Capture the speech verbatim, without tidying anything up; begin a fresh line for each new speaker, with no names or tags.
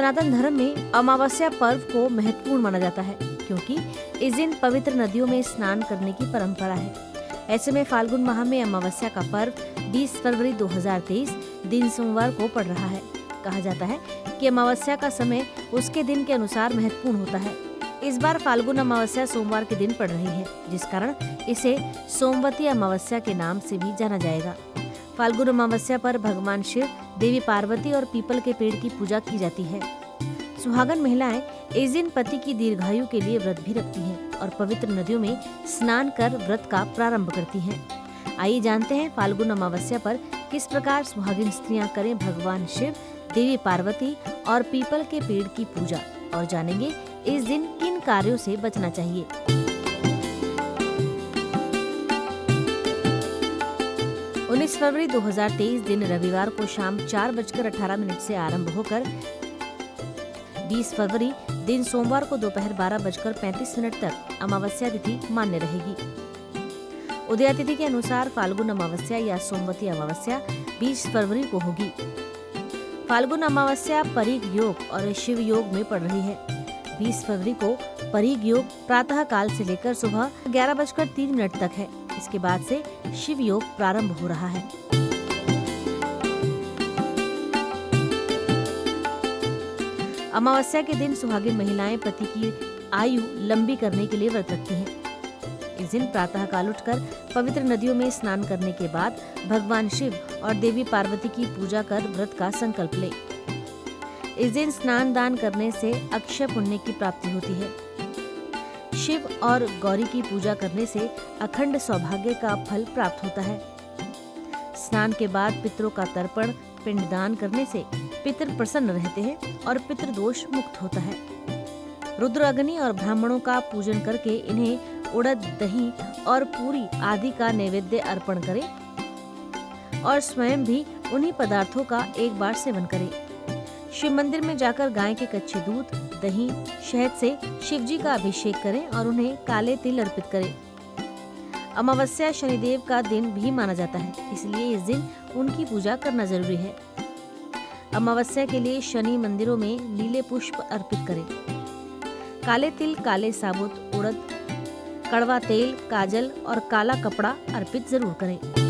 सनातन धर्म में अमावस्या पर्व को महत्वपूर्ण माना जाता है, क्योंकि इस दिन पवित्र नदियों में स्नान करने की परंपरा है। ऐसे में फाल्गुन माह में अमावस्या का पर्व बीस फरवरी दो हज़ार तेईस दिन सोमवार को पड़ रहा है। कहा जाता है कि अमावस्या का समय उसके दिन के अनुसार महत्वपूर्ण होता है। इस बार फाल्गुन अमावस्या सोमवार के दिन पड़ रही है, जिस कारण इसे सोमवती अमावस्या के नाम से भी जाना जाएगा। फाल्गुन अमावस्या पर भगवान शिव, देवी पार्वती और पीपल के पेड़ की पूजा की जाती है। सुहागन महिलाएं इस दिन पति की दीर्घायु के लिए व्रत भी रखती हैं और पवित्र नदियों में स्नान कर व्रत का प्रारंभ करती हैं। आइए जानते हैं फाल्गुन अमावस्या पर किस प्रकार सुहागिन स्त्रियां करें भगवान शिव, देवी पार्वती और पीपल के पेड़ की पूजा, और जानेंगे इस दिन किन कार्यों से बचना चाहिए। उन्नीस फरवरी दो हज़ार तेईस दिन रविवार को शाम चार बजकर अठारह मिनट से आरंभ होकर बीस फरवरी दिन सोमवार को दोपहर बारह बजकर पैंतीस मिनट तक अमावस्या तिथि मान्य रहेगी। उदया तिथि के अनुसार फाल्गुन अमावस्या या सोमवती अमावस्या बीस फरवरी को होगी। फाल्गुन अमावस्या परीग योग और शिव योग में पड़ रही है। बीस फरवरी को परीग योग प्रातः काल से लेकर सुबह ग्यारह बजकर तीन मिनट तक है। इसके बाद से शिव योग प्रारंभ हो रहा है। अमावस्या के दिन सुहागिन महिलाएं पति की आयु लंबी करने के लिए व्रत रखती हैं। इस दिन प्रातः काल उठकर पवित्र नदियों में स्नान करने के बाद भगवान शिव और देवी पार्वती की पूजा कर व्रत का संकल्प ले। इस दिन स्नान दान करने से अक्षय पुण्य की प्राप्ति होती है। शिव और गौरी की पूजा करने से अखंड सौभाग्य का फल प्राप्त होता है। स्नान के बाद पितरों का तर्पण पिंडदान करने से पितर प्रसन्न रहते हैं और पितृ दोष मुक्त होता है। रुद्र अग्नि और ब्राह्मणों का पूजन करके इन्हें उड़द, दही और पूरी आदि का नैवेद्य अर्पण करें और स्वयं भी उन्हीं पदार्थों का एक बार सेवन करें। शिव मंदिर में जाकर गाय के कच्चे दूध, दही, शहद से शिव जी का अभिषेक करें और उन्हें काले तिल अर्पित करें। अमावस्या शनिदेव का दिन भी माना जाता है, इसलिए इस दिन उनकी पूजा करना जरूरी है। अमावस्या के लिए शनि मंदिरों में नीले पुष्प अर्पित करें। काले तिल, काले साबुत, उड़द, कड़वा तेल, काजल और काला कपड़ा अर्पित जरूर करें।